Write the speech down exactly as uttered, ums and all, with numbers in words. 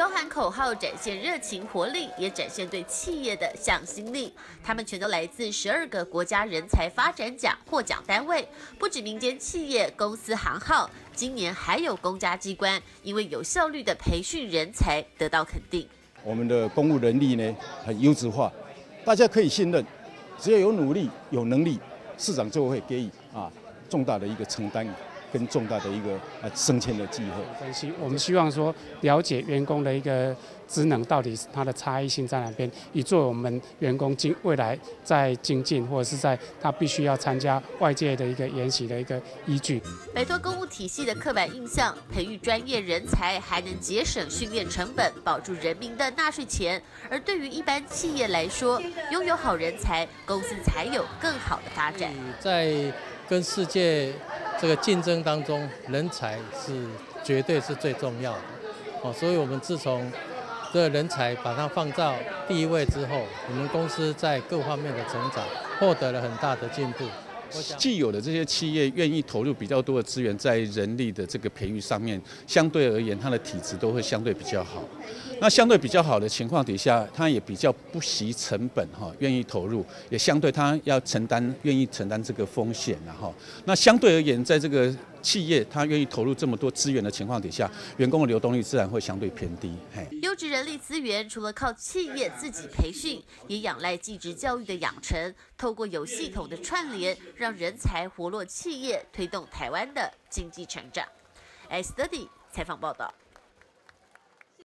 高喊口号，展现热情活力，也展现对企业的向心力。他们全都来自十二个国家人才发展奖获奖单位，不止民间企业、公司行号，今年还有公家机关因为有效率的培训人才得到肯定。 我们的公务人力呢很优质化，大家可以信任，只要有努力、有能力，市长就会给予啊重大的一个承担。跟重大的一个呃升迁的机会分析，我们希望说了解员工的一个职能到底它的差异性在哪边，以作为我们员工精未来在精进或者是在他必须要参加外界的一个研习的一个依据。 摆脱公务体系的刻板印象，培育专业人才，还能节省训练成本，保住人民的纳税钱。而对于一般企业来说，拥有好人才，公司才有更好的发展。 在跟世界这个竞争当中，人才是绝对是最重要的哦，所以我们自从这个人才把它放到第一位之后，我们公司在各方面的成长获得了很大的进步。 既有的这些企业愿意投入比较多的资源在人力的这个培育上面，相对而言，它的体质都会相对比较好。那相对比较好的情况底下，它也比较不惜成本哈，愿意投入，也相对它要承担，愿意承担这个风险然后，那相对而言，在这个企业它愿意投入这么多资源的情况底下，员工的流动率自然会相对偏低。 优质人力资源除了靠企业自己培训，也仰赖技职教育的养成，透过有系统的串联，让人才活络企业，推动台湾的经济成长。S Study 采访报道。